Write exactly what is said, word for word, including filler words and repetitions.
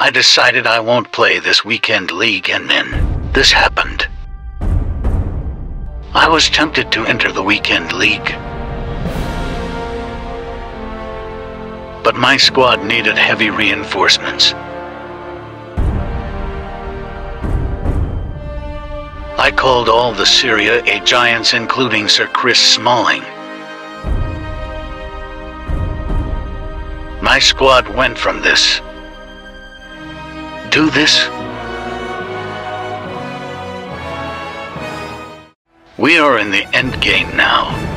I decided I won't play this weekend league, and then this happened. I was tempted to enter the weekend league, but my squad needed heavy reinforcements. I called all the Serie A giants, including Sir Chris Smalling. My squad went from this. Do this. We are in the end game now.